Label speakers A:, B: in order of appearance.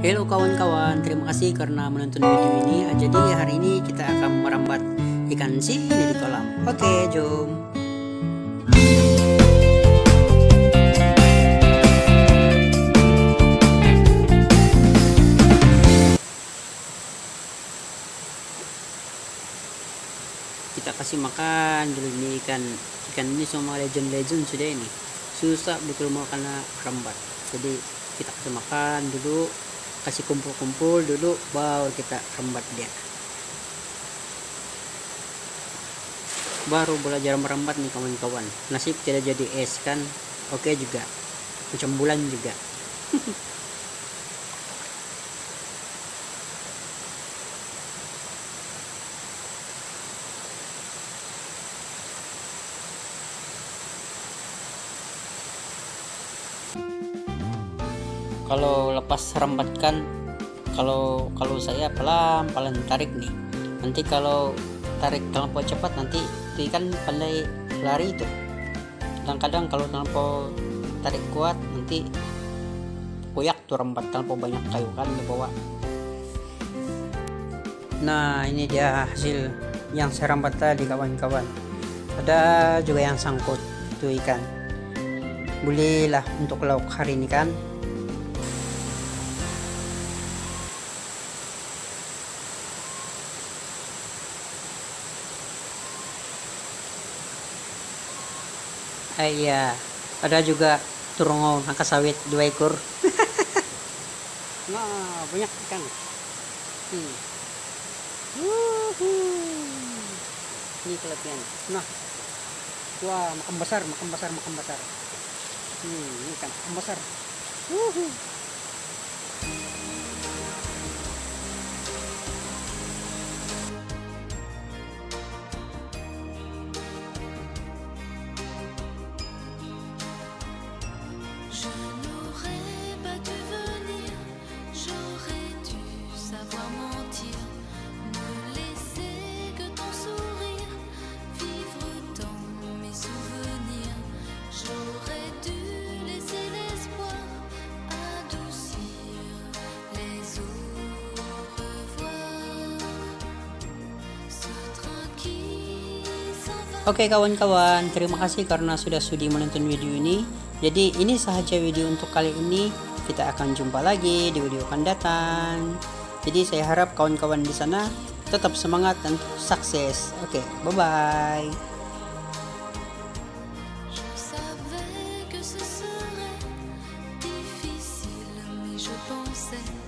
A: Hello kawan-kawan, terima kasih karena menonton video ini. Jadi hari ini kita akan merambat ikan sini di kolam. Oke, jom. Kita kasih makan dulu ini ikan ini semua legend sudah ini. Susah betul mau kena rambat. Jadi kita kasih makan dulu, kasih kumpul-kumpul dulu, baru kita rembat dia. Baru belajar merambat nih kawan-kawan. Nasib tidak jadi es kan? Oke juga, macam bulan juga. Kalau lepas rambatkan, kalau saya pelan tarik nih. Nanti kalau tarik terlampau cepat nanti ikan pandai lari itu. Kadang-kadang kalau terlampau tarik kuat nanti koyak tuh rambat, terlampau banyak kayu kan di bawah. Nah ini dia hasil yang saya rambat tadi kawan-kawan. Ada juga yang sangkut tuh ikan. Bolehlah untuk lauk hari ini kan. Iya, ada juga turungo angka sawit 2 ekor. Nah, banyak ikan. Ini kelebihan. Nah, wah, makan besar. Ini ikan makan besar. Oke kawan-kawan, terima kasih karena sudah sudi menonton video ini. Jadi ini sahaja video untuk kali ini. Kita akan jumpa lagi di video akan datang. Jadi saya harap kawan-kawan di sana tetap semangat dan sukses. Oke, bye-bye.